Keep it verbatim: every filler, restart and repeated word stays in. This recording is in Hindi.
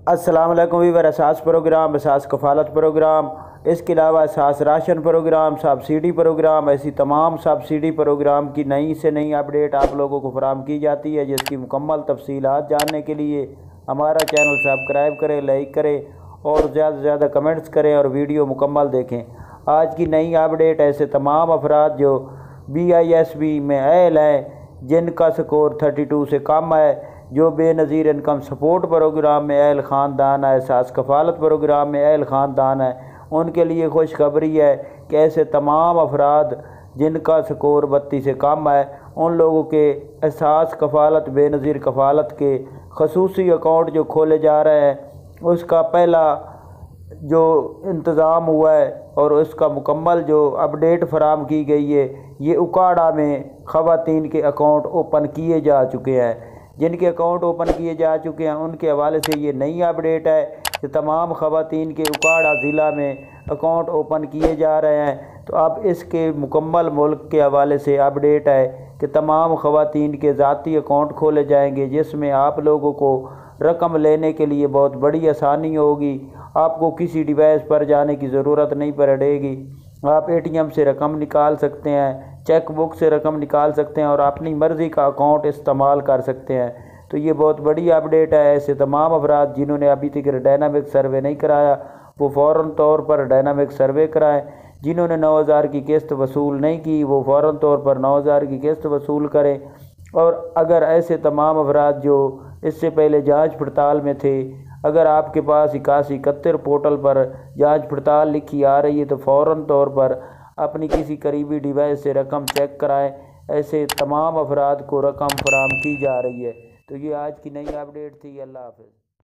अस्सलाम वालेकुम वीवर। एहसास प्रोग्राम, एहसास कफ़ालत प्रोग्राम, इसके अलावा एहसास राशन प्रोग्राम, सब्सिडी प्रोग्राम, ऐसी तमाम सब्सिडी प्रोग्राम की नई से नई अपडेट आप लोगों को फराहम की जाती है। जिसकी मुकम्मल तफसीलात जानने के लिए हमारा चैनल सब्सक्राइब करें, लाइक करें और ज़्यादा से ज़्यादा कमेंट्स करें और वीडियो मुकम्मल देखें। आज की नई अपडेट ऐसे तमाम अफराद जो बी आई एस बी में अहल हैं, जिनका स्कोर थर्टी टू से कम है, जो बेनज़ीर इनकम सपोर्ट प्रोग्राम में अहल ख़ानदान है, एहसास कफ़ालत प्रोग्राम में अहल ख़ानदान है, उनके लिए खुशखबरी है कि ऐसे तमाम अफराद जिनका स्कोर बत्ती से कम है, उन लोगों के एहसास कफ़ालत बेनज़ीर कफ़ालत के खसूसी अकाउंट जो खोले जा रहे हैं, उसका पहला जो इंतज़ाम हुआ है और उसका मुकम्मल जो अपडेट फराहम की गई है, ये उकाड़ा में ख़वातीन के अकाउंट ओपन किए जा चुके हैं। जिनके अकाउंट ओपन किए जा चुके हैं उनके हवाले से ये नई अपडेट है कि तमाम ख़वातीन के उकाड़ा ज़िला में अकाउंट ओपन किए जा रहे हैं। तो अब इसके मुकम्मल मुल्क के हवाले से अपडेट है कि तमाम ख़वातीन के ज़ाती अकाउंट खोले जाएंगे, जिसमें आप लोगों को रकम लेने के लिए बहुत बड़ी आसानी होगी। आपको किसी डिवाइस पर जाने की ज़रूरत नहीं पड़ेगी। आप ए टी एम से रकम निकाल सकते हैं, चेक बुक से रकम निकाल सकते हैं और अपनी मर्ज़ी का अकाउंट इस्तेमाल कर सकते हैं। तो ये बहुत बड़ी अपडेट है। ऐसे तमाम अफराद जिन्होंने अभी तक डायनामिक सर्वे नहीं कराया, वो फ़ौरन तौर पर डायनामिक सर्वे कराएं। जिन्होंने नौ हज़ार की किस्त वसूल नहीं की, वो फ़ौरन तौर पर नौ हज़ार की किस्त वसूल करें। और अगर ऐसे तमाम अफराद जो इससे पहले जाँच पड़ताल में थे, अगर आपके पास इक्यासी इकहत्तर पोर्टल पर जांच पड़ताल लिखी आ रही है, तो फ़ौरन तौर पर अपनी किसी करीबी डिवाइस से रकम चेक कराएं। ऐसे तमाम अफराद को रकम फराहम की जा रही है। तो ये आज की नई अपडेट थी। अल्लाह हाफ़िज़।